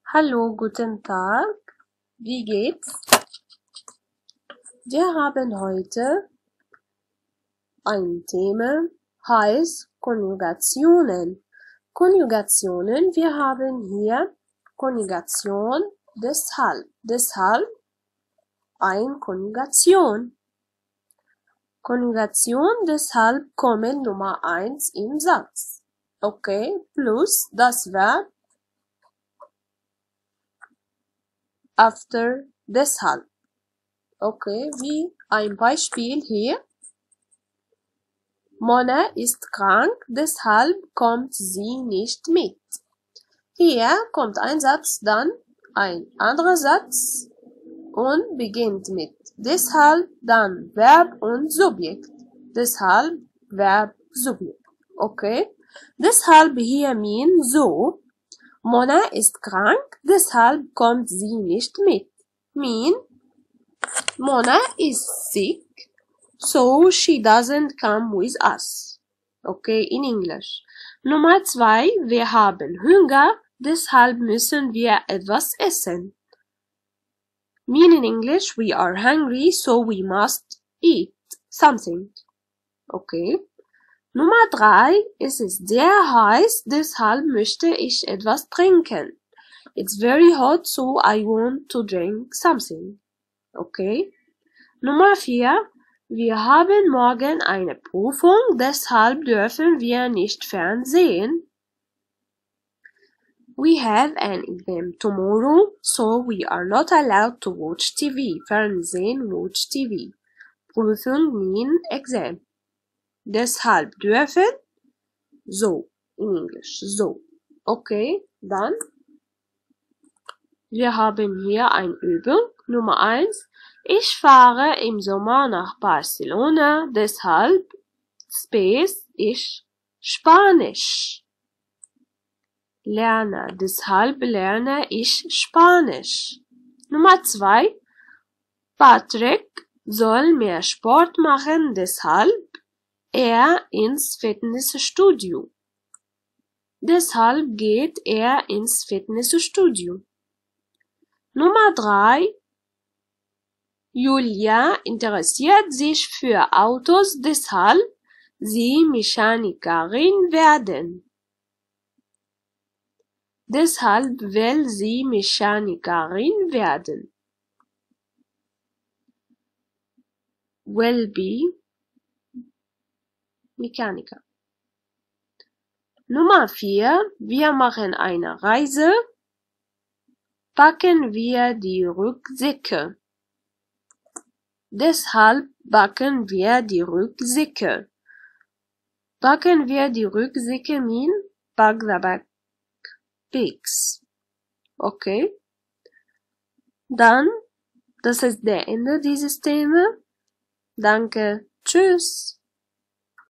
Hallo, guten Tag. Wie geht's? Wir haben heute ein Thema, heißt Konjugationen. Konjugationen, wir haben hier Konjugation deshalb. Deshalb eine Konjugation. Konjugation deshalb kommen Nummer 1 im Satz. Okay, plus das Verb after deshalb. Okay, wie ein Beispiel hier. Mona ist krank, deshalb kommt sie nicht mit. Hier kommt ein Satz, dann ein anderer Satz und beginnt mit deshalb, dann Verb und Subjekt. Deshalb, Verb, Subjekt. Okay? Deshalb hier mean so. Mona ist krank, deshalb kommt sie nicht mit. Mean Mona is sick, so she doesn't come with us. Okay, in English. Nummer 2, wir haben Hunger, deshalb müssen wir etwas essen. Mean in English, we are hungry, so we must eat something. Okay. Nummer 3, es ist sehr heiß, deshalb möchte ich etwas trinken. It's very hot, so I want to drink something. Okay. Nummer 4. Wir haben morgen eine Prüfung, deshalb dürfen wir nicht fernsehen. We have an exam tomorrow, so we are not allowed to watch TV. Fernsehen, watch TV. Prüfung mean exam. Deshalb dürfen, so, in Englisch, so. Okay, dann. Wir haben hier eine Übung. Nummer 1. Ich fahre im Sommer nach Barcelona, deshalb Space ich Spanisch. Lerne, deshalb lerne ich Spanisch. Nummer 2. Patrick soll mehr Sport machen, deshalb er ins Fitnessstudio. Deshalb geht er ins Fitnessstudio. Nummer 3. Julia interessiert sich für Autos, deshalb sie Mechanikerin werden. Deshalb will sie Mechanikerin werden. Will be Mechaniker. Nummer 4. Wir machen eine Reise. Packen wir die Rucksäcke. Deshalb packen wir die Rucksäcke. Packen wir die Rucksäcke mean pack the backpacks. Okay. Dann, das ist der Ende dieses Themas. Danke. Tschüss.